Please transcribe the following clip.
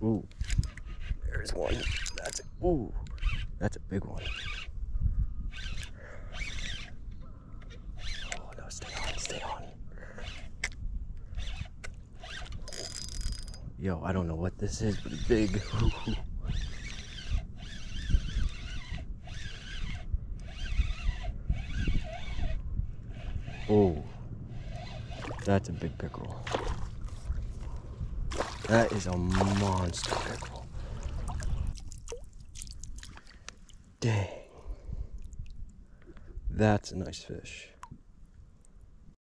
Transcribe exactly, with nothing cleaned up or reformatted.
Ooh, there's one. That's a, ooh, that's a big one. Oh no, stay on, stay on. Yo, I don't know what this is, but it's big. Oh, that's a big pickerel. That is a monster pickerel. Dang. That's a nice fish.